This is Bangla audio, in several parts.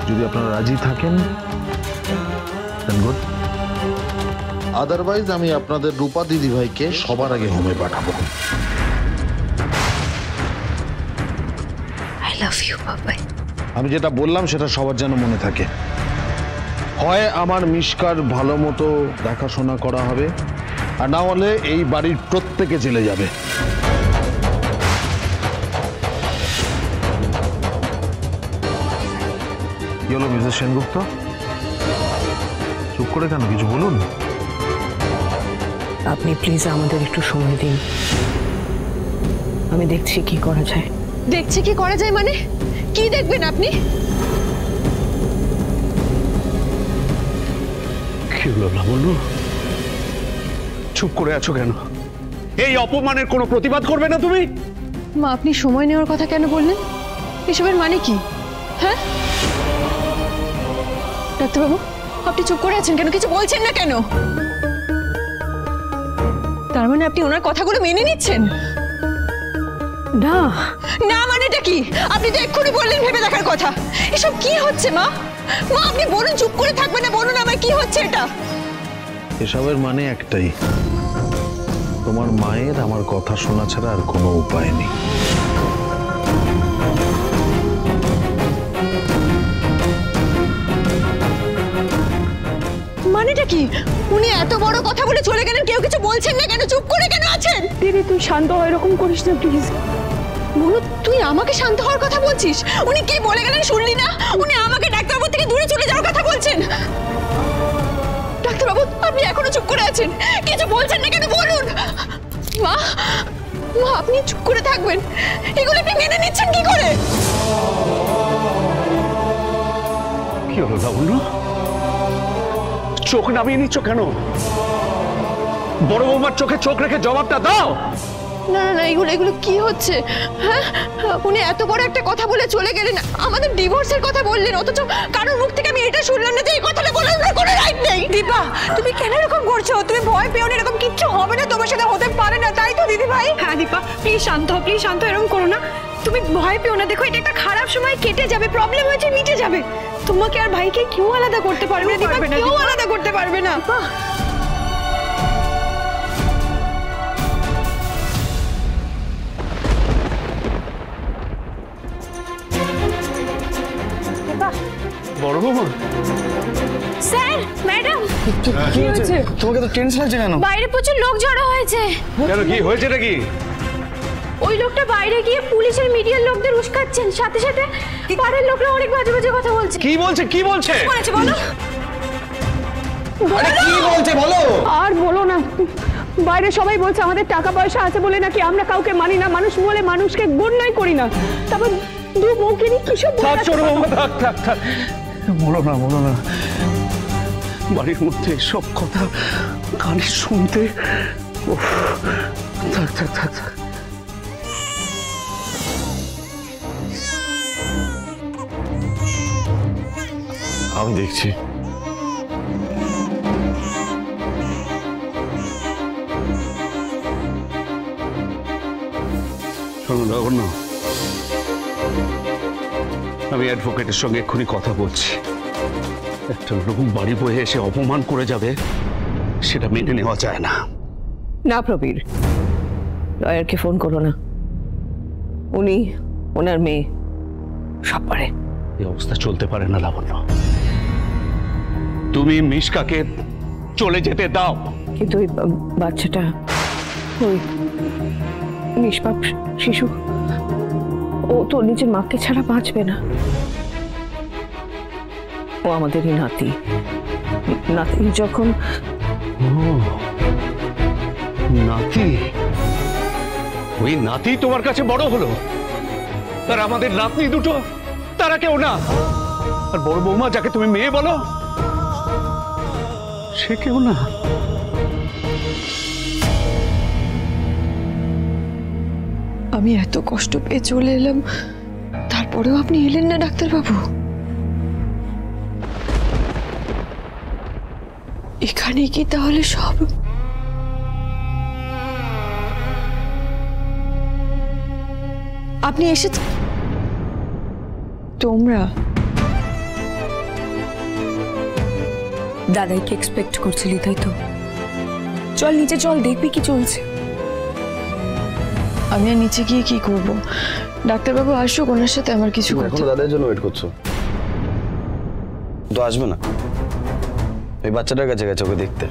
যদি আপনারা রাজি থাকেন দেন গুড, আদারওয়াইজ আমি আপনাদের রূপা দিদি ভাইকে সবার আগে হোমে পাঠাবো। আই লাভ ইউ বাবাই। আমি যেটা বললাম সেটা সবার যেন মনে থাকে, হয় আমার মিশকার ভালো মতো দেখাশোনা করা হবে, আর না হলে এই বাড়ির প্রত্যেকে চলে যাবে। কি হলো মিসেস সেনগুপ্ত, চুপ করে কেন, কিছু বলুন। আপনি প্লিজ আমাদের একটু সময় দিন, আমি দেখছি কি করা যায়। দেখছি কি করা যায় মানে? কি দেখবেন আপনি? কি হলো লাবণ্য, চুপ করে আছো কেন? এই অপমানের কোনো প্রতিবাদ করবে না তুমি? মা, আপনি সময় নেওয়ার কথা কেন বললেন? এসবের মানে কি? হ্যাঁ ডাক্তারবাবু, আপনি চুপ করে আছেন কেন? কিছু বলছেন না কেন? তার মানে আপনি ওনার কথাগুলো মেনে নিচ্ছেন? না না মানেটা কি? আপনি তো এক্ষুনি বললেন ভেবে দেখার কথা। এসব কি হচ্ছে মা? মা আপনি বলুন, চুপ করে থাকবেন না, বলুন আমার কি হচ্ছে এটা। এসবের মানে একটাই, তোমার মায়ের আমার কথা শোনা ছাড়া আর কোনো উপায় নেই। মানেটা কি? উনি এত বড় কথা বলে চলে গেলেন, কেউ কিছু বলছেন না কেন? চুপ করে কেন আছেন? দিদি তুই শান্ত হ, এরকম করিস না প্লিজ। বলু, তুই আমাকে শান্ত হওয়ার কথা বলছিস? উনি কি বলে গেলেন শুনলি না? উনি আমাকে ডাক্তারবাবু থেকে দূরে চলে যাওয়ার কথা বলছেন। ডাক্তারবাবু আপনি এখনো চুপ করে আছেন, কিছু বলছেন না কেন? বলুন। মা, মা আপনি চুপ করে থাকবেন, এগুলো আপনি মেনে নিচ্ছেন কি করে? কি হলো লাবণ্য, চোখ নামিয়ে নিচ্ছ কেন? বড় বৌমার চোখে চোখ রেখে জবাবটা দাও। না না না, এগুলো এগুলো কি হচ্ছে? হ্যাঁ, উনি এত বড় একটা কথা বলে চলে গেলেন, আমাদের ডিভোর্সের কথা বললেন, অথচ কারোর মুখ থেকে আমি এটা শুনলাম না যে এই কথাটা বলার কোনো রাইট নেই। দীপা তুমি কেন এরকম করছো? তুমি ভয় পেও না, এরকম কিচ্ছু হবে না, তোমার সাথে হতে পারে না, তাই তো দিদি ভাই? হ্যাঁ দীপা প্লিজ শান্ত হও, প্লিজ শান্ত, এরকম করো না, তুমি ভয় পেও না। দেখো এটা একটা খারাপ সময় কেটে যাবে, প্রবলেম হয়েছে মিটে যাবে। তোমাকে আর ভাইকে কেউ আলাদা করতে পারবে না দীপা, কেউ আলাদা করতে পারবে না। বড় বৌমা, স্যার ম্যাডাম কি হয়েছে? তোমাকে তো টেনশন হচ্ছে কেন? বাইরে প্রচুর লোক জড়ো হয়েছে। কেন, কি হয়েছে নাকি? ওই লোকটা বাইরে গিয়ে পুলিশের মিডিয়ার লোকদের উস্কাচ্ছেন, সাথে সাথে পাড়ার লোকরা অনেক বাজে বাজে কথা বলছে। কি বলছে, কি বলছে? বলেছে বলো। আরে কি বলছে বলো। আর বলো না, বাইরে সবাই বলছে আমাদের টাকা পয়সা আছে বলে নাকি আমরা কাউকে মানি না, মানুষ বলে মানুষকে গণ্যই করি না। তারপর দু বউকে নিয়ে কিসব থাক ছোট বৌমা, থাক থাক থাক, বলো না বলো না। বাড়ির মধ্যে সব কথা কানে শুনতে, উফ, থাক থাক থাক থাক। আমি দেখছি। শোনো লাবণ্য, আমি অ্যাডভোকেটের সঙ্গে এক্ষুনি কথা বলছি। একটা লোক বাড়ি বয়ে এসে অপমান করে যাবে, সেটা মেনে নেওয়া যায় না। না প্রবীর, লয়ারকে ফোন করো না, উনি ওনার মেয়ে সব পারে। এই অবস্থা চলতে পারে না লাবণ্য, তুমি মিশকাকে চলে যেতে দাও। কিন্তু ওই বাচ্চাটা, ওই নিষ্পাপ শিশু, ও তো নিজের মাকে ছাড়া বাঁচবে না। ও আমাদেরই নাতি, নাতি যখন নাতি, ওই নাতি তোমার কাছে বড় হলো, আর আমাদের নাতনি দুটো তারা কেউ না। আর বড় বৌমা যাকে তুমি মেয়ে বলো, সে কেউ না। আমি এত কষ্ট পেয়ে চলে এলাম, তারপরেও আপনি এলেন না ডাক্তারবাবু? এখানে কি তাহলে সব? আপনি এসেছেন তোমরা? দাদাইকে এক্সপেক্ট করছিলি তাই তো? চল নিচে চল, দেখবি কি চলছে। আমি আর নিচে গিয়ে কি করব? ডাক্তারবাবু আসুক, ওনার সাথে আমার কিছু কথা। এখনো দাদার জন্য ওয়েট করছো? তো আসবে না, এই বাচ্চাটার কাছে গেছে ওকে দেখতে।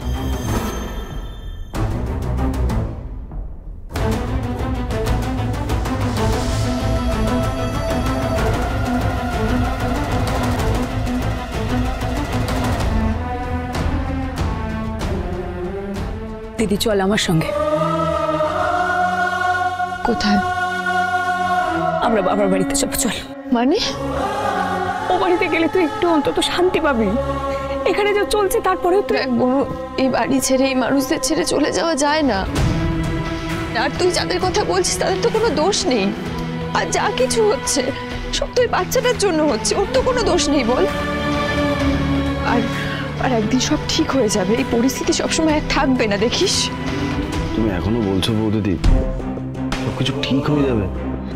দিদি চল আমার সঙ্গে। কোথায়? আমরা বাবার বাড়িতে যাবো, চল। মানে? ও বাড়িতে গেলে তুই একটু অন্তত শান্তি পাবি। এখানে যা চলছে তারপরেও তুই দেখ বোন, এই বাড়ি ছেড়ে, এই মানুষদের ছেড়ে চলে যাওয়া যায় না। আর তুই যাদের কথা বলছিস তাদের তো কোনো দোষ নেই। আর যা কিছু হচ্ছে সব তো এই বাচ্চাটার জন্য হচ্ছে, ওর তো কোনো দোষ নেই বল। আর আর একদিন সব ঠিক হয়ে যাবে। এই পরিস্থিতি সবসময় এক থাকবে না, দেখিস। তুমি এখনো বলছো বৌদিদি সবকিছু ঠিক হয়ে যাবে?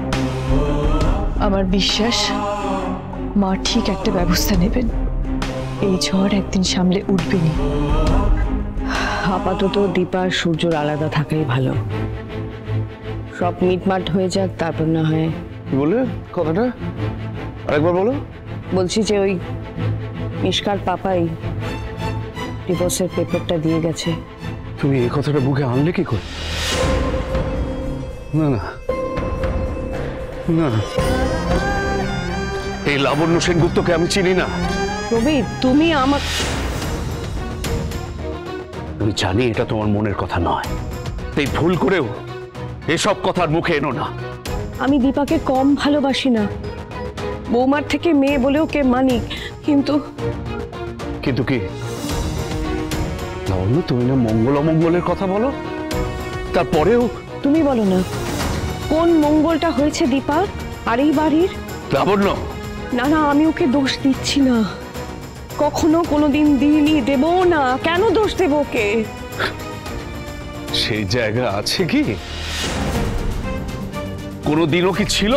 আমার বিশ্বাস মা ঠিক একটা ব্যবস্থা নেবেন। এই ঝড় একদিন সামলে উঠবেনি। আপাতত দীপা আর সূর্যর আলাদা থাকাই ভালো। সব মিটমাট হয়ে যাক, তারপর না হয়। কি বলে কথাটা আরেকবার বলো। বলছি যে ওই মিশকার পাপাই ডিভোর্সের পেপারটা দিয়ে গেছে। তুমি এই কথাটা বুকে আনলে কি করে? না না না, এই লাবণ্য সেনগুপ্তকে আমি চিনি না। প্রবীর, তুমি আমার, আমি জানি এটা তোমার মনের কথা নয়, এই ভুল করেও এসব কথার মুখে এনো না। আমি দীপাকে কম ভালোবাসি না। বৌমার থেকে মেয়ে বলেও কে মানি, কিন্তু কিন্তু কি লাবণ্য, তুমি না মঙ্গল অমঙ্গলের কথা বলো, তারপরেও তুমি বলো না কোন মঙ্গলটা হয়েছে দীপা আর এই বাড়ির? লাবণ্য, না না, আমি ওকে দোষ দিচ্ছি না, কখনো কোনোদিন দিইনি, দেবো না। কেন দোষ দেব ওকে? সেই জায়গা আছে কি? কোনোদিনও কি ছিল?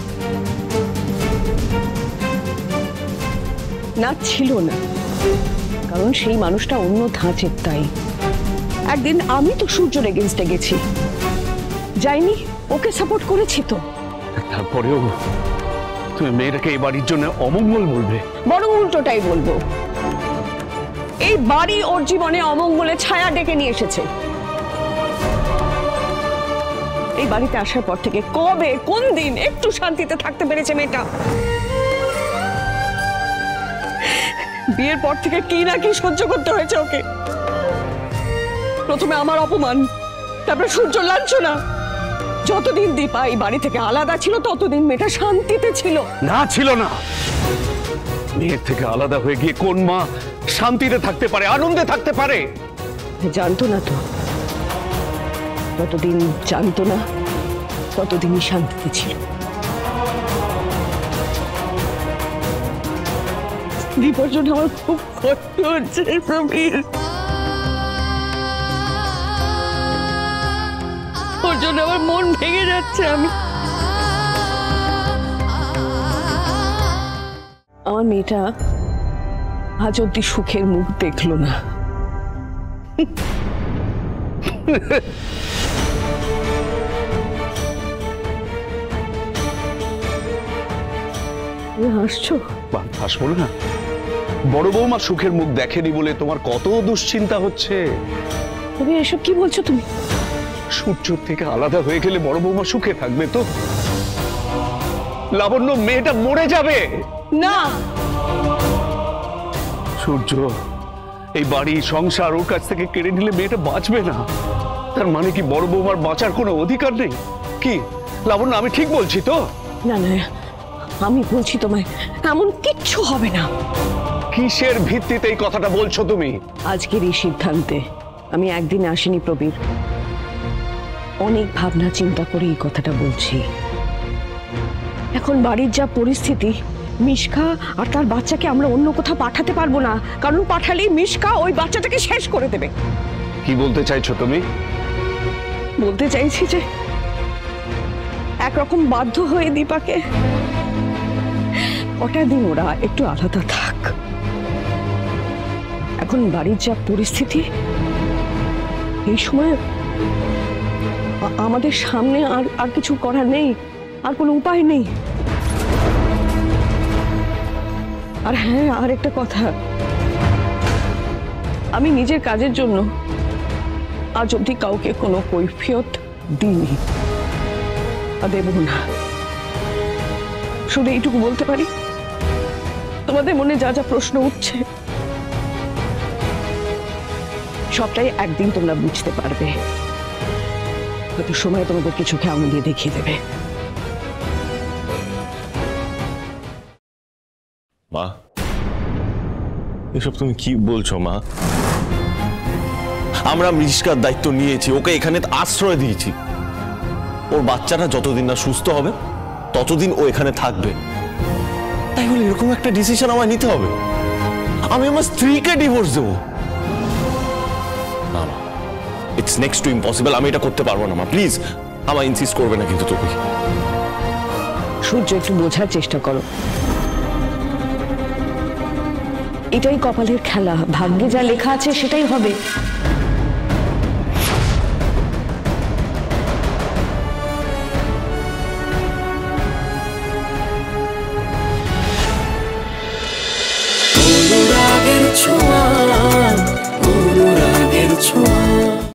না, ছিল না, কারণ সেই মানুষটা অন্য ধাঁচের। তাই একদিন আমি তো সূর্যর এগেনস্টে গেছি, যাইনি, ওকে সাপোর্ট করেছি তো। তারপরেও তুমি মেয়েটাকে এই বাড়ির জন্য অমঙ্গল বলবে? বরং উল্টোটাই বলবো, এই বাড়ি ওর জীবনে অমঙ্গলের ছায়া ডেকে নিয়ে এসেছে। এই বাড়িতে আসার পর থেকে কবে, কোন দিন একটু শান্তিতে থাকতে পেরেছে মেয়েটা? বিয়ের পর থেকে কি না কি সহ্য করতে হয়েছে ওকে। প্রথমে আমার অপমান, তারপরে সূর্য লাঞ্ছনা। যতদিন দীপা এই বাড়ি থেকে আলাদা ছিল ততদিন মেয়েটা শান্তিতে ছিল। না, ছিল না। মেয়ের থেকে আলাদা হয়ে গিয়ে কোন মা শান্তিতে থাকতে পারে, আনন্দে থাকতে পারে? জানতো না তো, যতদিন জানতো না ততদিনই শান্তিতে ছিল। দীপার জন্য আমার খুব কষ্ট হচ্ছে প্রবীর, ওর জন্য আমার মন ভেঙে যাচ্ছে। আমার মেয়েটা আজ অব্দি সুখের মুখ দেখলো না। হাসছো? হাসবো না? বড় বৌমা সুখের মুখ দেখেনি বলে তোমার কত দুশ্চিন্তা হচ্ছে। তুমি এসব কি বলছো? তুমি সূর্যর থেকে আলাদা হয়ে গেলে বড় বৌমা সুখে থাকবে তো? লাবণ্য, মেয়েটা মরে যাবে। না, সূর্য এই বাড়ি সংসার ওর কাছ থেকে কেড়ে নিলে মেয়েটা বাঁচবে না। তার মানে কি বড় বৌমার বাঁচার কোনো অধিকার নেই? কি লাবণ্য, আমি ঠিক বলছি তো? না না, আমি বলছি তোমায় এমন কিচ্ছু হবে না। কিসের ভিত্তিতে এই কথাটা বলছো তুমি? আজকের এই সিদ্ধান্তে আমি একদিন আসিনি প্রবীর, অনেক ভাবনা চিন্তা করে এই কথাটা বলছি। এখন বাড়ির যা পরিস্থিতি, মিশকা আর তার বাচ্চাকে আমরা অন্য কোথাও পাঠাতে পারবো না, কারণ পাঠালেই মিশকা ওই বাচ্চাটাকে শেষ করে দেবে। কি বলতে চাইছো তুমি? বলতে চাইছি যে একরকম বাধ্য হয়ে দীপাকে কটা দিন ওরা একটু আলাদা থাক। এখন বাড়ির যা পরিস্থিতি, এই সময় আমাদের সামনে আর কিছু করার নেই, আর কোনো উপায় নেই। আর হ্যাঁ, আর একটা কথা, আমি নিজের কাজের জন্য আজ অবধি কাউকে কোনো কৈফিয়ত দিইনি, আর দেব না। শুধু এইটুকু বলতে পারি, তোমাদের মনে যা যা প্রশ্ন উঠছে সবটাই একদিন তোমরা বুঝতে পারবে। হয়তো সময় তোমাদের কিছুকে আঙুল দিয়ে দেখিয়ে দেবে। মা, এসব তুমি কি বলছো মা? আমরা মৃষকার দায়িত্ব নিয়েছি, ওকে এখানে আশ্রয় দিয়েছি। ওর বাচ্চাটা যতদিন না সুস্থ হবে ততদিন ও এখানে থাকবে। তাই বলে এরকম একটা ডিসিশন আমায় নিতে হবে? আমি আমার স্ত্রীকে ডিভোর্স দেবো? না মা, ইটস নেক্সট টু ইম্পসিবল। আমি এটা করতে পারবো না মা, প্লিজ আমায় ইনসিস্ট করবে না কিন্তু তুমি। সূর্য, একটু বোঝার চেষ্টা করো। এটাই কপালের খেলা, ভাগ্যে যা লেখা আছে সেটাই হবে। ছোঁয়া